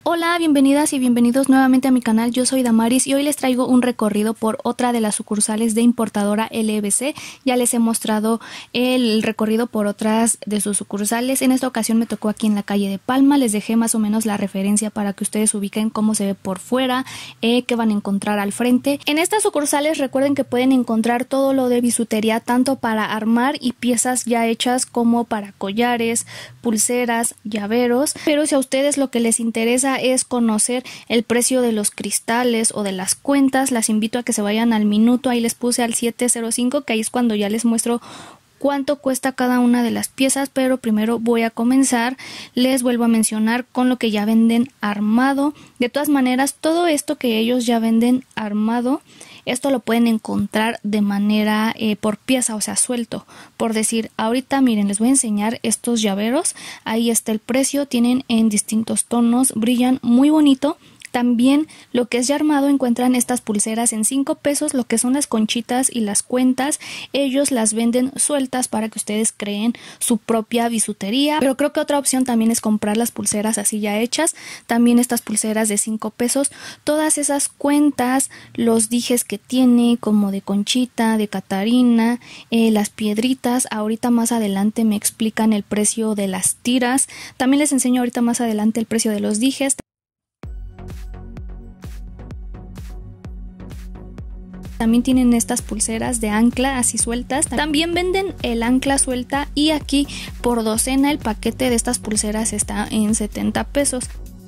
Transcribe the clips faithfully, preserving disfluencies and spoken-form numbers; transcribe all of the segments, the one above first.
Hola, bienvenidas y bienvenidos nuevamente a mi canal. Yo soy Damaris y hoy les traigo un recorrido por otra de las sucursales de importadora L B C. Ya les he mostrado el recorrido por otras de sus sucursales. En esta ocasión me tocó aquí en la calle de Palma. Les dejé más o menos la referencia para que ustedes ubiquen cómo se ve por fuera, eh, qué van a encontrar al frente. En estas sucursales recuerden que pueden encontrar todo lo de bisutería, tanto para armar y piezas ya hechas como para collares, pulseras, llaveros. Pero si a ustedes lo que les interesa es conocer el precio de los cristales o de las cuentas, las invito a que se vayan al minuto. Ahí les puse al siete cero cinco, que ahí es cuando ya les muestro cuánto cuesta cada una de las piezas. Pero primero voy a comenzar, les vuelvo a mencionar, con lo que ya venden armado. De todas maneras, todo esto que ellos ya venden armado, esto lo pueden encontrar de manera eh, por pieza, o sea, suelto. Por decir, ahorita miren, les voy a enseñar estos llaveros. Ahí está el precio, tienen en distintos tonos, brillan muy bonito. También lo que es ya armado, encuentran estas pulseras en cinco pesos, lo que son las conchitas y las cuentas. Ellos las venden sueltas para que ustedes creen su propia bisutería. Pero creo que otra opción también es comprar las pulseras así ya hechas. También estas pulseras de cinco pesos. Todas esas cuentas, los dijes que tiene, como de conchita, de Catarina, eh, las piedritas. Ahorita más adelante me explican el precio de las tiras. También les enseño ahorita más adelante el precio de los dijes. También tienen estas pulseras de ancla así sueltas. También venden el ancla suelta y aquí por docena el paquete de estas pulseras está en setenta pesos.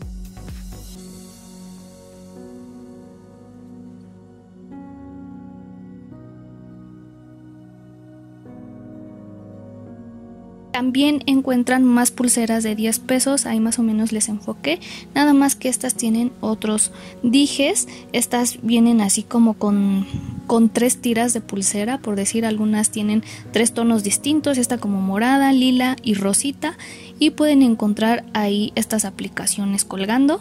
También encuentran más pulseras de diez pesos, ahí más o menos les enfoqué, nada más que estas tienen otros dijes. Estas vienen así como con, con tres tiras de pulsera, por decir, algunas tienen tres tonos distintos, esta como morada, lila y rosita, y pueden encontrar ahí estas aplicaciones colgando.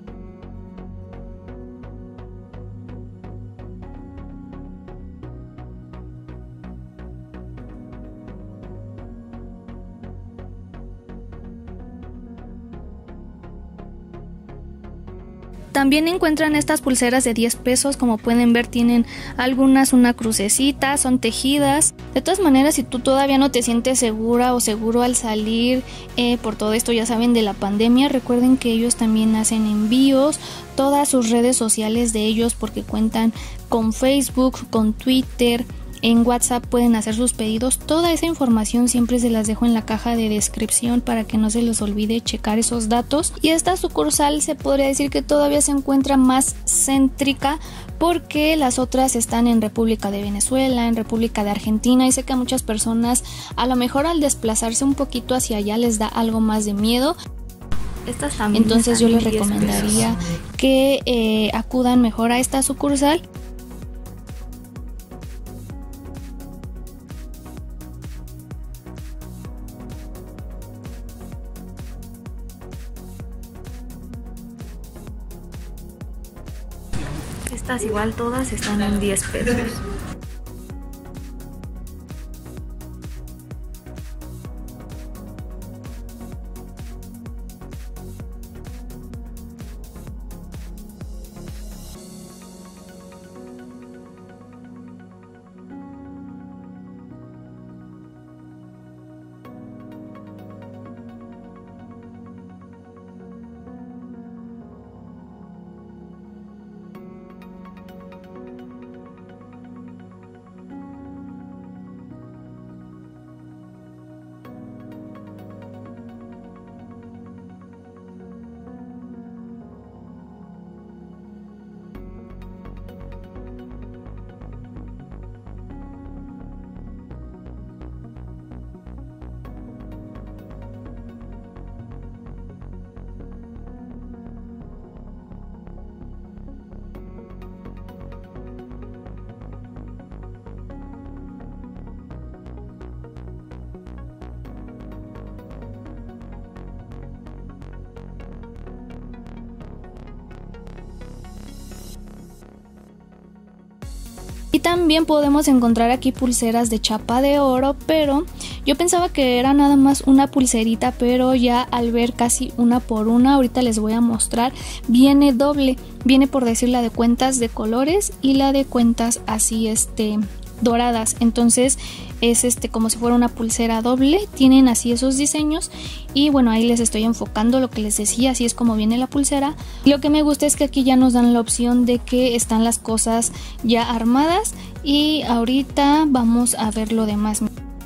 También encuentran estas pulseras de diez pesos, como pueden ver tienen algunas una crucecita, son tejidas. De todas maneras, si tú todavía no te sientes segura o seguro al salir eh, por todo esto, ya saben, de la pandemia, recuerden que ellos también hacen envíos. Todas sus redes sociales de ellos, porque cuentan con Facebook, con Twitter, en WhatsApp pueden hacer sus pedidos. Toda esa información siempre se las dejo en la caja de descripción para que no se les olvide checar esos datos. Y esta sucursal se podría decir que todavía se encuentra más céntrica, porque las otras están en República de Venezuela, en República de Argentina, y sé que a muchas personas a lo mejor al desplazarse un poquito hacia allá les da algo más de miedo. Estas también. Entonces yo les recomendaría que eh, acudan mejor a esta sucursal. Estas igual todas están en diez pesos. Y también podemos encontrar aquí pulseras de chapa de oro, pero yo pensaba que era nada más una pulserita, pero ya al ver casi una por una, ahorita les voy a mostrar, viene doble, viene por decir la de cuentas de colores y la de cuentas así este doradas, entonces es este como si fuera una pulsera doble, tienen así esos diseños y bueno, ahí les estoy enfocando lo que les decía, así es como viene la pulsera. Lo que me gusta es que aquí ya nos dan la opción de que están las cosas ya armadas y ahorita vamos a ver lo demás.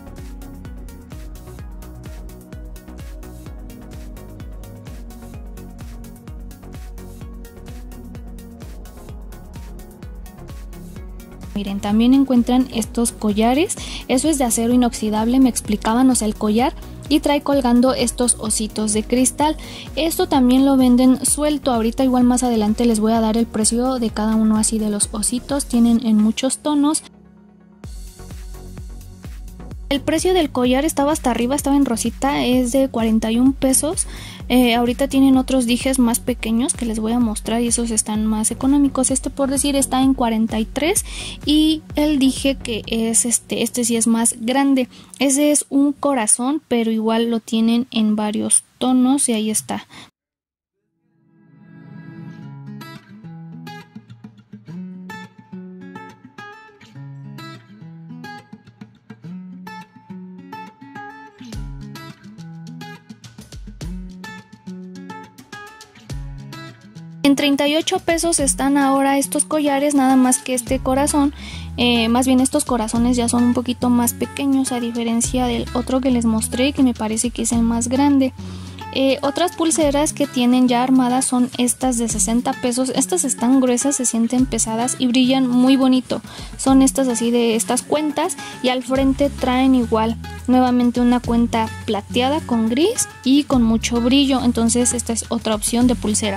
Miren, también encuentran estos collares, eso es de acero inoxidable, me explicaban, o sea, el collar, y trae colgando estos ositos de cristal. Esto también lo venden suelto, ahorita igual más adelante les voy a dar el precio de cada uno así de los ositos, tienen en muchos tonos. El precio del collar estaba hasta arriba, estaba en rosita, es de cuarenta y un pesos. Eh, ahorita tienen otros dijes más pequeños que les voy a mostrar y esos están más económicos. Este por decir está en cuarenta y tres y el dije que es este, este sí es más grande. Ese es un corazón, pero igual lo tienen en varios tonos y ahí está. En treinta y ocho pesos están ahora estos collares, nada más que este corazón, eh, más bien estos corazones ya son un poquito más pequeños a diferencia del otro que les mostré, que me parece que es el más grande. Eh, otras pulseras que tienen ya armadas son estas de sesenta pesos, estas están gruesas, se sienten pesadas y brillan muy bonito. Son estas así de estas cuentas y al frente traen igual nuevamente una cuenta plateada con gris y con mucho brillo, entonces esta es otra opción de pulsera.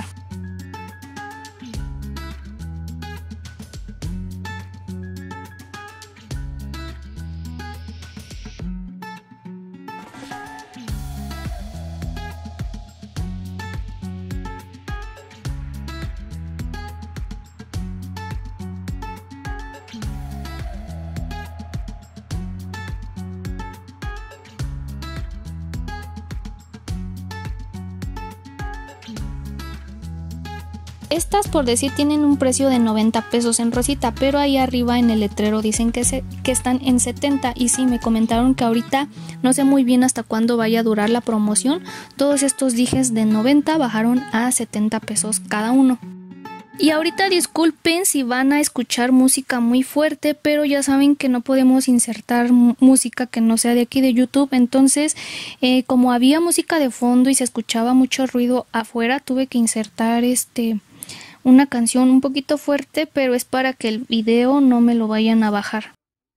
Estas por decir tienen un precio de noventa pesos en rosita, pero ahí arriba en el letrero dicen que, se, que están en setenta y sí, me comentaron que ahorita no sé muy bien hasta cuándo vaya a durar la promoción. Todos estos dijes de noventa bajaron a setenta pesos cada uno. Y ahorita disculpen si van a escuchar música muy fuerte, pero ya saben que no podemos insertar música que no sea de aquí de YouTube, entonces eh, como había música de fondo y se escuchaba mucho ruido afuera, tuve que insertar este una canción un poquito fuerte, pero es para que el video no me lo vayan a bajar.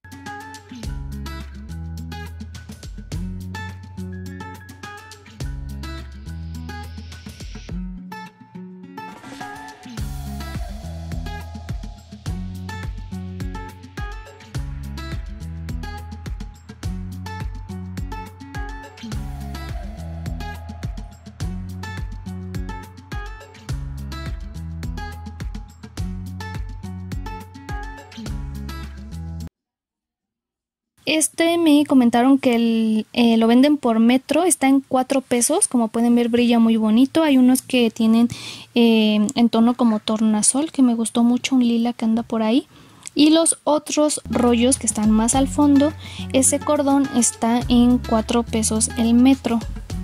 Este me comentaron que el, eh, lo venden por metro, está en cuatro pesos, como pueden ver brilla muy bonito. Hay unos que tienen eh, en tono como tornasol, que me gustó mucho, un lila que anda por ahí. Y los otros rollos que están más al fondo, ese cordón está en cuatro pesos el metro.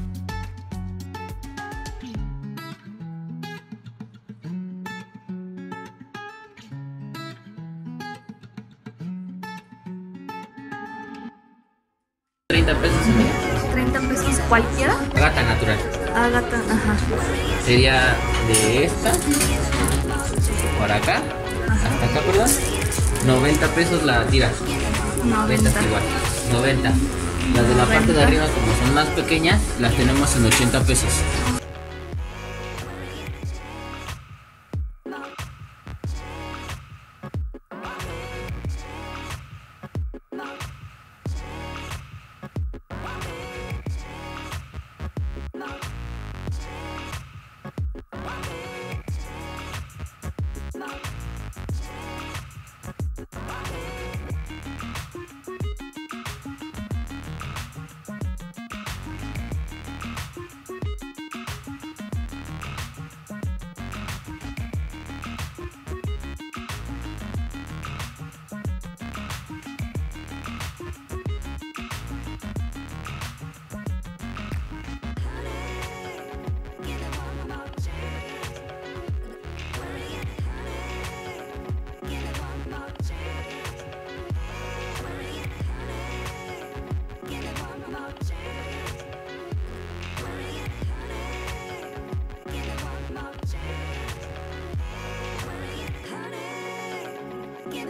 treinta pesos y medio. treinta pesos cualquiera. Ágata natural. Ágata, ajá. Sería de esta por acá, ajá, hasta acá, perdón. noventa pesos la tira. noventa. Esta es igual. noventa. Las de la parte de arriba, como son más pequeñas, las tenemos en ochenta pesos.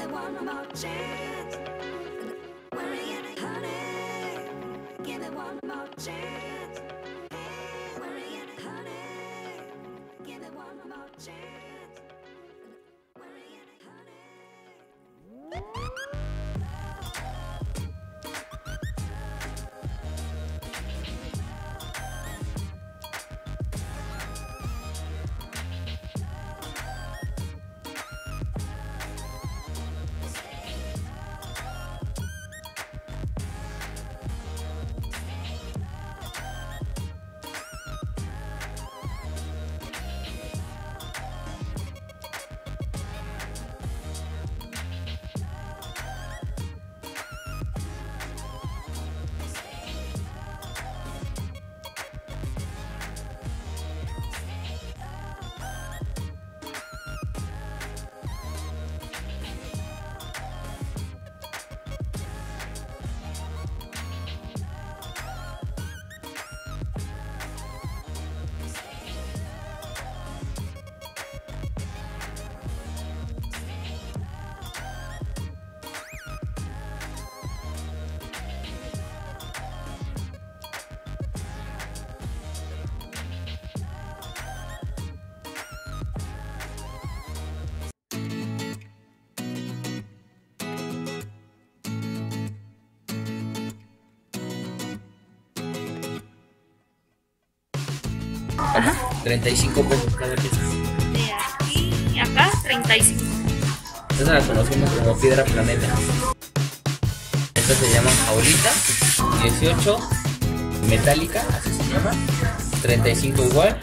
Ajá. treinta y cinco pesos cada pieza. De aquí acá, treinta y cinco. Esta la conocemos como piedra planeta. Estas se llaman jaulita, dieciocho, metálica, así se llama, treinta y cinco igual,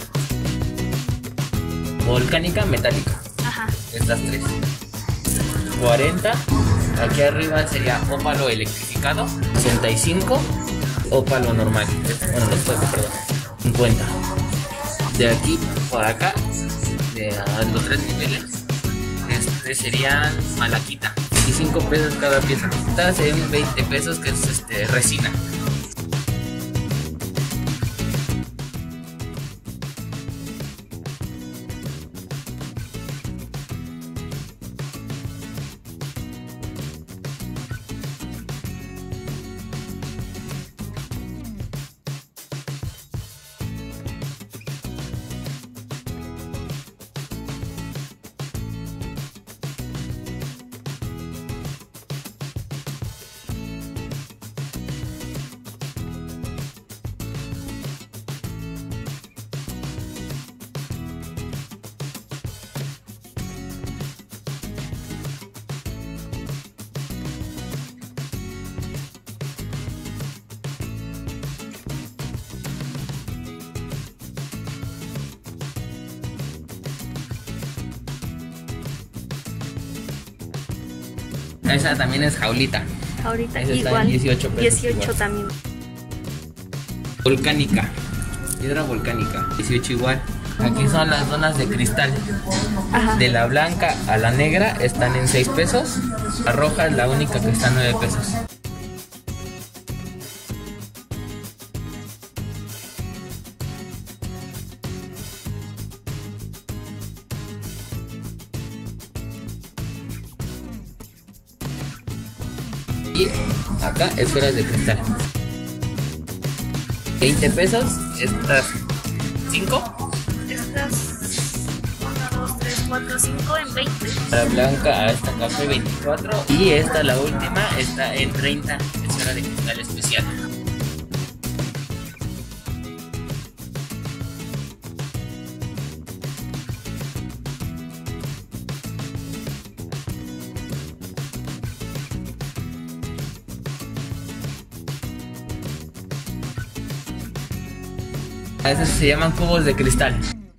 volcánica, metálica. Ajá. Estas tres. cuarenta, aquí arriba sería ópalo electrificado, sesenta y cinco, ópalo normal, bueno, no estoy, perdón, cincuenta. De aquí por acá, de a los tres niveles, este serían malaquita, veinticinco pesos cada pieza. Estas serían veinte pesos, que es este, resina. Esa también es jaulita. Ahorita Esa está igual. en dieciocho pesos dieciocho igual. también. Volcánica, piedra volcánica, dieciocho igual. Aquí son las donas de cristal. Ajá. De la blanca a la negra están en seis pesos. La roja es la única que está en nueve pesos. Y acá esferas de cristal. veinte pesos, estas cinco. Estas uno, dos, tres, cuatro, cinco en veinte. La blanca a esta café veinticuatro. Y esta, la última, está en treinta. Esfera de cristal especial. A esos se llaman cubos de cristal.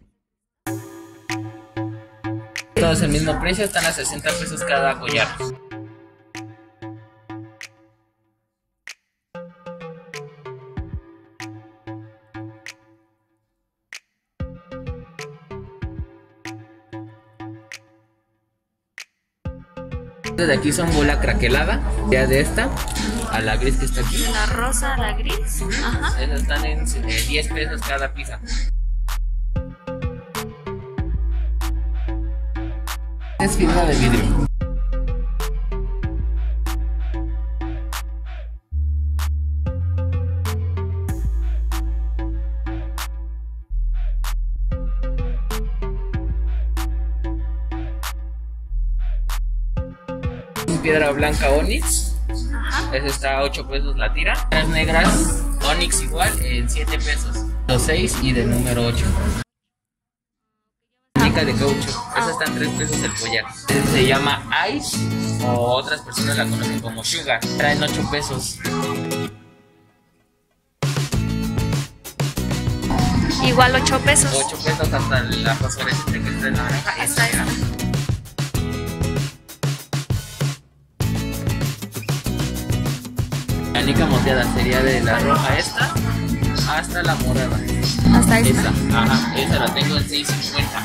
Todos el mismo precio, están a sesenta pesos cada collar. De aquí son bola craquelada, ya de esta a la gris que está aquí. La rosa, la gris. Ajá. Esas están en eh, diez pesos cada pieza. Es fibra de vidrio. piedra blanca Onix. Ajá. Esa está a ocho pesos la tira. Las negras Onix igual en siete pesos. Los seis y de número ocho. Chica de caucho. Esa está en tres pesos el collar. Se llama Ice o otras personas la conocen como Sugar. Traen ocho pesos. Igual ocho pesos. ocho pesos hasta la fosforescente que está en naranja. Esta era. La nica moteada sería de la roja esta hasta la morada. Hasta esta. Esa, ajá, esa la tengo en seis cincuenta.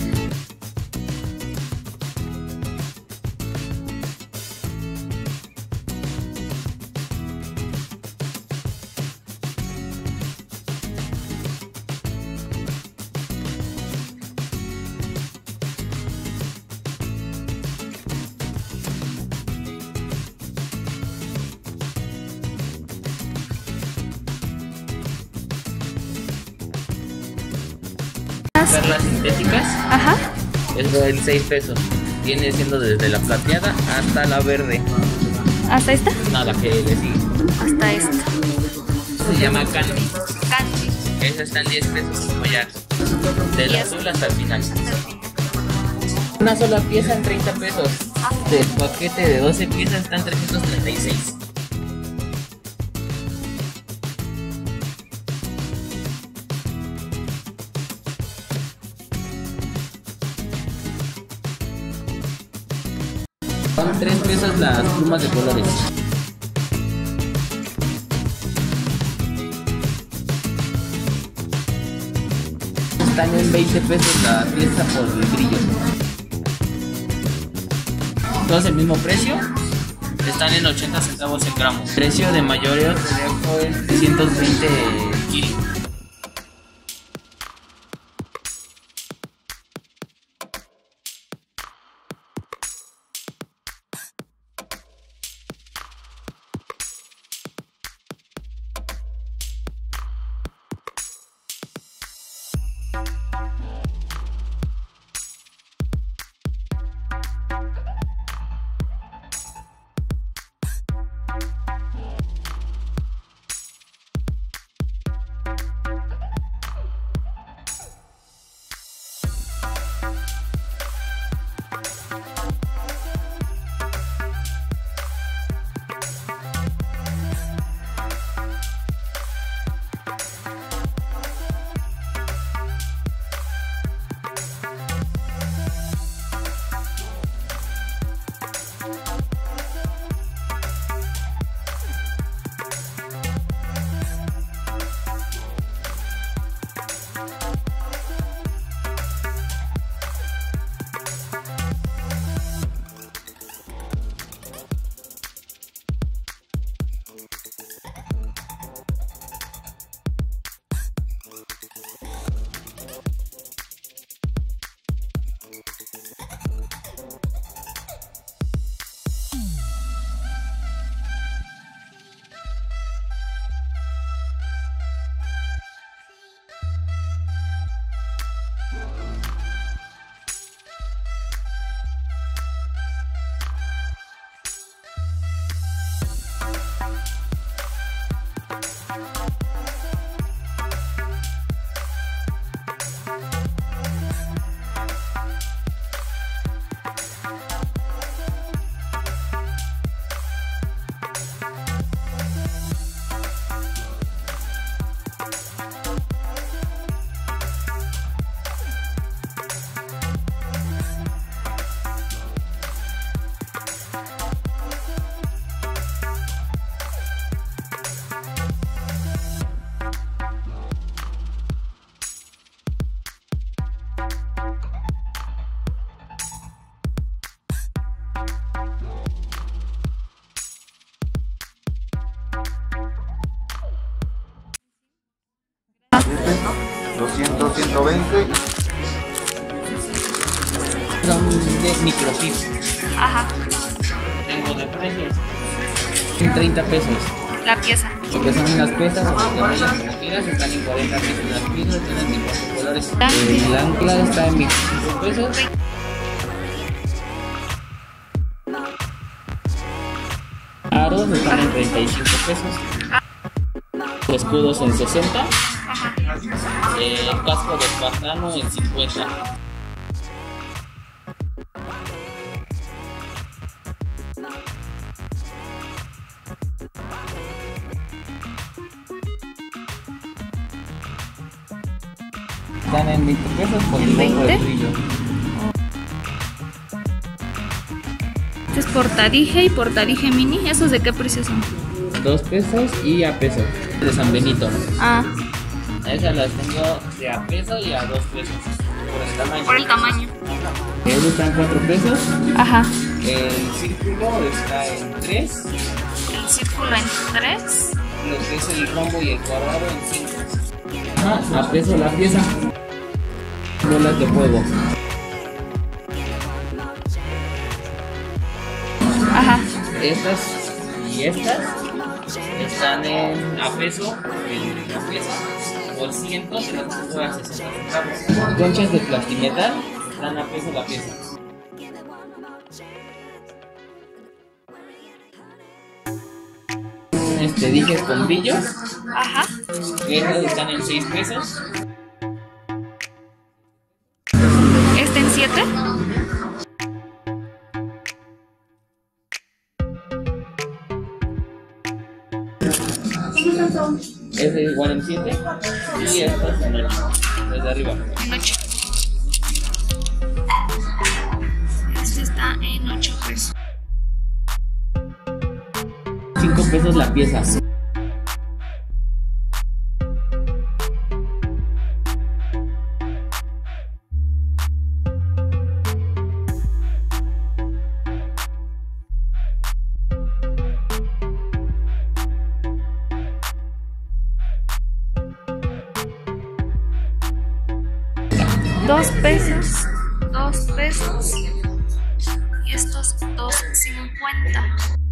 Perlas sintéticas. Ajá. Es en seis pesos. Viene siendo desde la plateada hasta la verde. ¿Hasta esta? No, la que le sigue. Hasta esta. Se llama Candy. Candy. Esa está en diez pesos el collar. Del Y azul hasta el final. Una sola pieza en treinta pesos. Del paquete de doce piezas está en trescientos treinta y seis. Son tres pesos las plumas de colores. Están en veinte pesos la pieza por el brillo. Todos el mismo precio. Están en ochenta centavos el gramo. Precio de mayoreo te dejo en trescientos veinte kiri. doscientos, ciento veinte. Son de microfib. Ajá. Tengo de precios. En treinta pesos. La pieza. Porque son unas piezas, como quieras, están en cuarenta pesos. Las piezas tienen en cuatro colores. El ancla está en veinticinco pesos. Aros están en treinta y cinco pesos. Escudos en sesenta. Eh, casco de espartano en cincuenta. Están en veinte pesos por el poco de brillo. Este es portadije y portadije mini. ¿Esos de qué precio son? Dos pesos y a peso. De San Benito. Ah. Esas las tengo de a peso y a dos pesos. Por el tamaño. Por el tamaño. Esos están cuatro pesos. Ajá. El círculo está en tres. El círculo en tres. Lo que es el rombo y el cuadrado en cinco. Ajá, a peso la pieza. Bolas de fuego. Ajá. Estas y estas están en a peso en la pieza. Por ciento se las pongo a sesenta centavos. Conchas de plastimetal están a peso la pieza. Este dije con brillos. Ajá. Estas están en seis pesos. Este en siete. Este igual en siete. Y estas en ocho. Desde arriba. En ocho. Este está en ocho pesos. cinco pesos la pieza. Dos pesos. Dos pesos. Y estos dos cincuenta.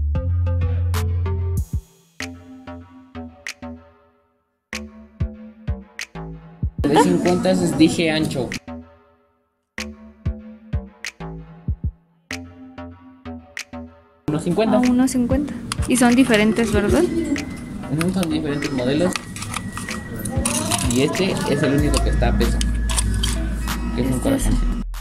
De cincuenta es dije ancho. uno cincuenta. A uno cincuenta. Y son diferentes, ¿verdad? Son diferentes modelos. Y este es el único que está a peso. Que es un corazón.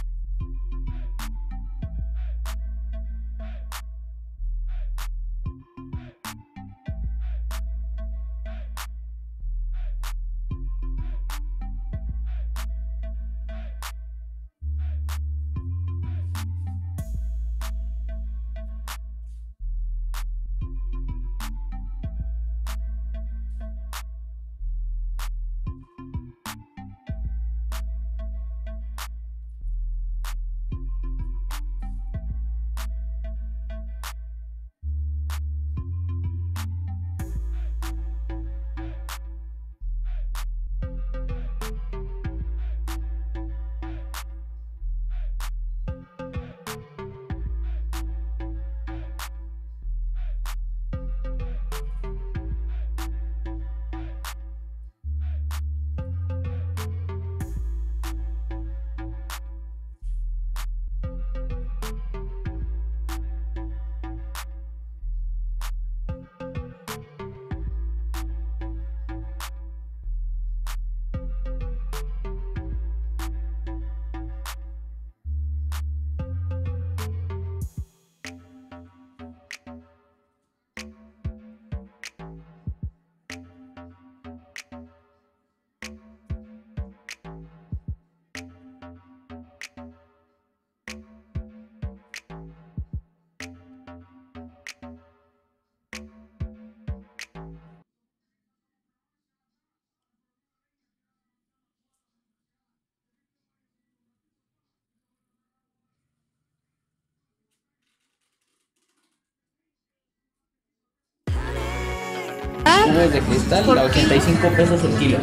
Cubos de cristal a ochenta y cinco pesos el kilo.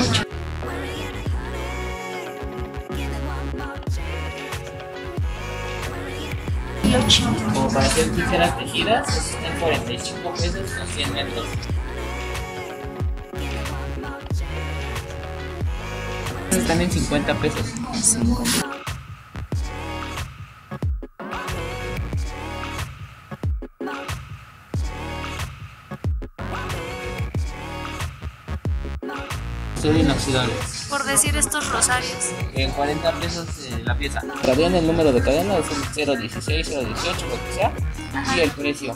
Como para hacer tijeras tejidas, están en cuarenta y cinco pesos con cien metros. Están en cincuenta pesos. acero inoxidable. Por decir estos rosarios. En cuarenta pesos eh, la pieza. Varían el número de cadena, es un cero dieciséis, cero dieciocho, lo que sea. Ajá. Y el precio.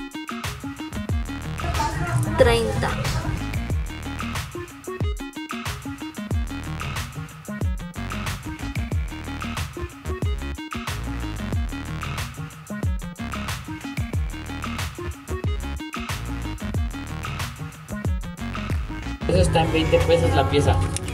treinta. Eso está en veinte pesos la pieza.